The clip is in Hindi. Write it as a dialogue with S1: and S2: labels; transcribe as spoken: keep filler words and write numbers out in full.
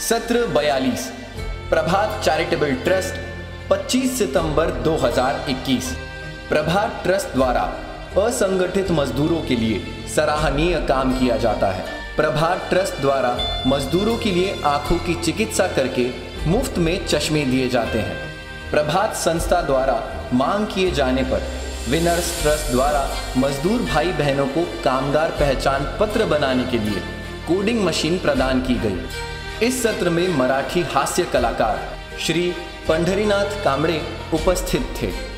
S1: सत्र बयालीस प्रभात चैरिटेबल ट्रस्ट पच्चीस सितंबर दो हज़ार इक्कीस। प्रभात ट्रस्ट द्वारा असंगठित मजदूरों के लिए सराहनीय काम किया जाता है। प्रभात ट्रस्ट द्वारा मजदूरों के लिए आंखों की चिकित्सा करके मुफ्त में चश्मे दिए जाते हैं। प्रभात संस्था द्वारा मांग किए जाने पर विनर्स ट्रस्ट द्वारा मजदूर भाई बहनों को कामगार पहचान पत्र बनाने के लिए कोडिंग मशीन प्रदान की गई। इस सत्र में मराठी हास्य कलाकार श्री पंढरीनाथ कांबळे उपस्थित थे।